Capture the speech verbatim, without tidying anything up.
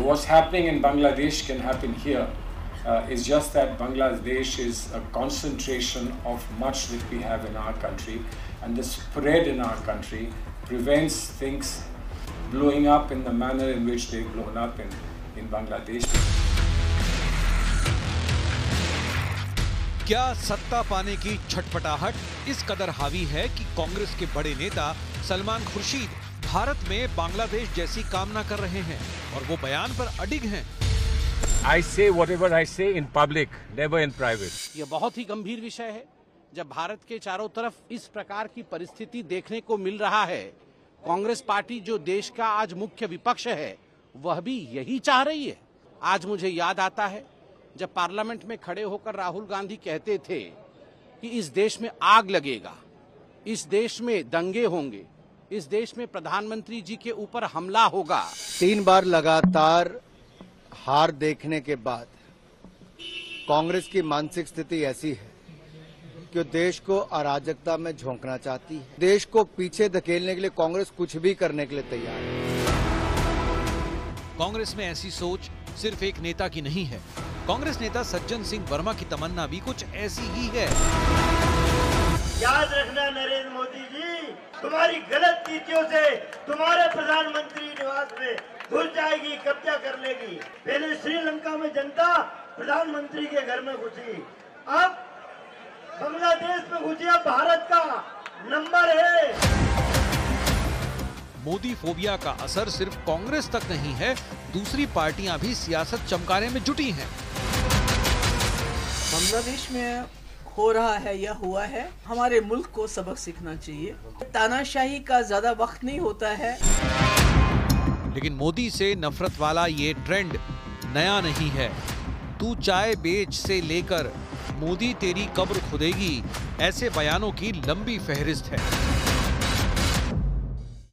what's happening in Bangladesh can happen here. Uh, it's just that Bangladesh is a concentration of much that we have in our country, and the spread in our country prevents things blowing up in the manner in which they've blown up in, in Bangladesh. क्या सत्ता पाने की छटपटाहट इस कदर हावी है कि कांग्रेस के बड़े नेता सलमान खुर्शीद भारत में बांग्लादेश जैसी कामना कर रहे हैं और वो बयान पर अडिग हैं। I say whatever I say in public, never in private. ये बहुत ही गंभीर विषय है। जब भारत के चारों तरफ इस प्रकार की परिस्थिति देखने को मिल रहा है, कांग्रेस पार्टी जो देश का आज मुख्य विपक्ष है, वह भी यही चाह रही है। आज मुझे याद आता है जब पार्लियामेंट में खड़े होकर राहुल गांधी कहते थे कि इस देश में आग लगेगा, इस देश में दंगे होंगे, इस देश में प्रधानमंत्री जी के ऊपर हमला होगा। तीन बार लगातार हार देखने के बाद कांग्रेस की मानसिक स्थिति ऐसी है कि देश को अराजकता में झोंकना चाहती है। देश को पीछे धकेलने के लिए कांग्रेस कुछ भी करने के लिए तैयार है। कांग्रेस में ऐसी सोच सिर्फ एक नेता की नहीं है। कांग्रेस नेता सज्जन सिंह वर्मा की तमन्ना भी कुछ ऐसी ही है। याद रखना नरेंद्र मोदी जी, तुम्हारी गलत नीतियों से तुम्हारे प्रधानमंत्री निवास में घुस जाएगी, कब्जा कर लेगी। पहले श्रीलंका में जनता प्रधानमंत्री के घर में घुसी, अब बांग्लादेश में घुसी, अब भारत का नंबर है। मोदी फोबिया का असर सिर्फ कांग्रेस तक नहीं है, दूसरी पार्टियां भी सियासत चमकाने में जुटी हैं। बांग्लादेश में हो रहा है या हुआ है, हमारे मुल्क को सबक सीखना चाहिए। तानाशाही का ज्यादा वक्त नहीं होता है। लेकिन मोदी से नफरत वाला ये ट्रेंड नया नहीं है। तू चाय बेच से लेकर मोदी तेरी कब्र खुदेगी, ऐसे बयानों की लंबी फहरिस्त है।